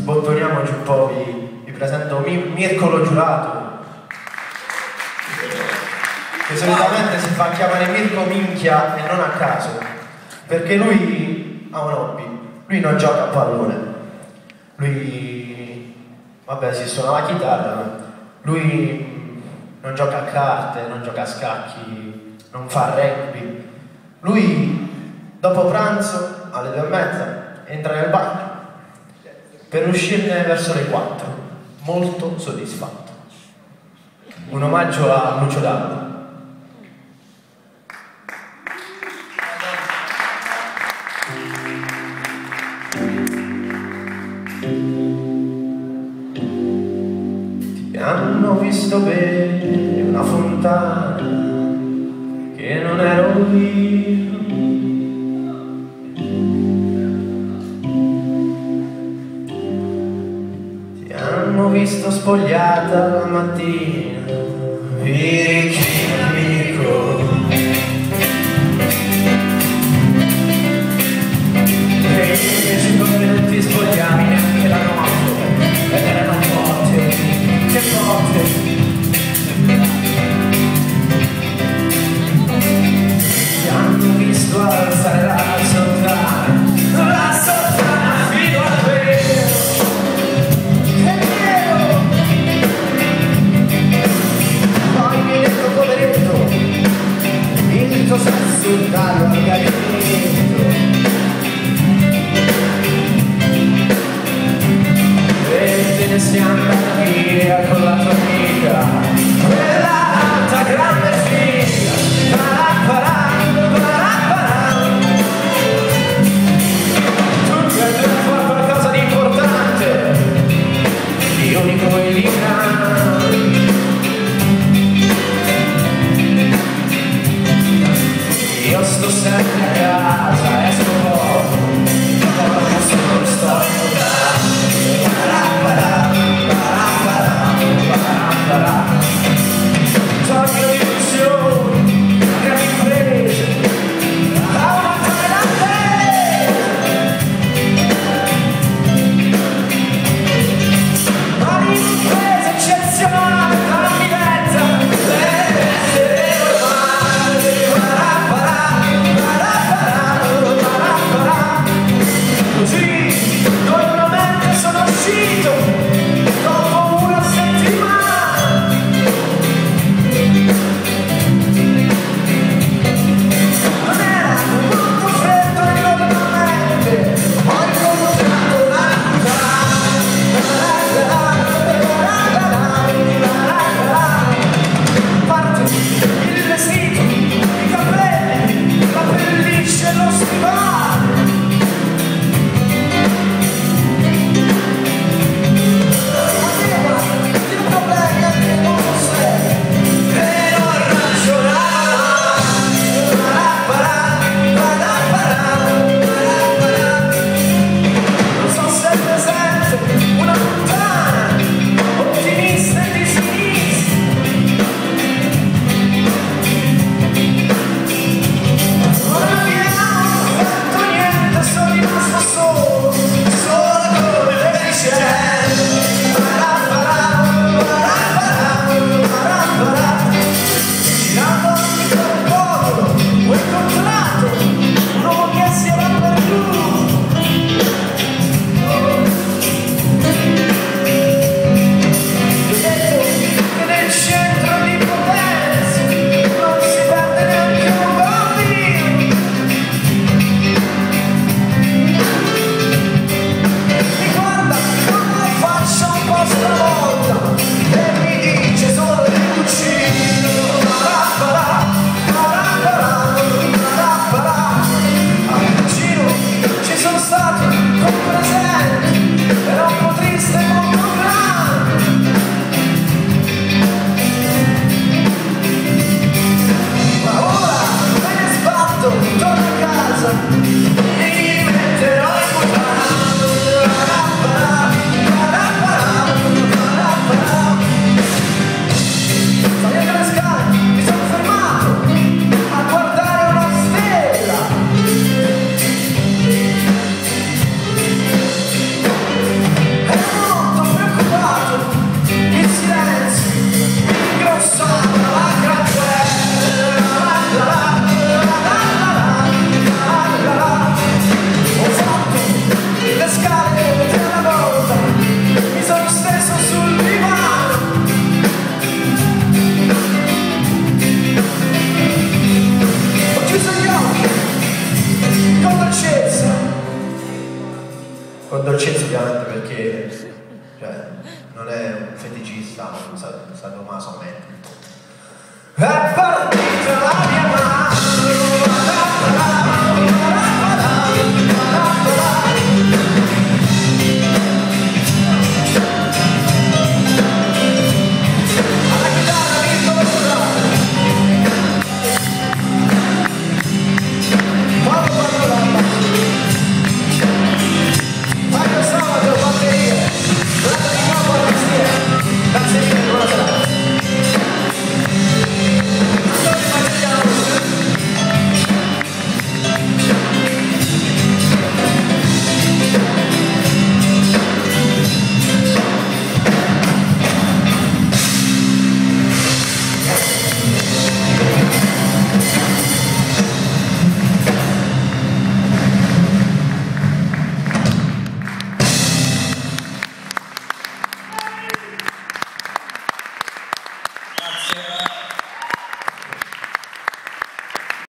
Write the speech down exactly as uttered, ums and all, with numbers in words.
sbottoniamoci un po', vi, vi presento Mirko Lo Giurato, che solitamente si fa chiamare Mirko Minchia e non a caso, perché lui ha un hobby, lui non gioca a pallone, lui, vabbè, si suona la chitarra, lui non gioca a carte, non gioca a scacchi, non fa rugby, lui dopo pranzo alle due e mezza entra nel bagno per uscirne verso le quattro, molto soddisfatto. Un omaggio a Lucio Dalla. Ti hanno visto bere una fontana che non ero io. Ti hanno visto spogliata la mattina, Vicky amico. E invece come non ti spogliavi neanche la notte, ed erano botte, che botte. Ti hanno visto alzare la sottana, la sottana fino al vero, è vero. Poi mi hai detto poveri interessante perché cioè, non è un feticista, ma un sadomaso a me.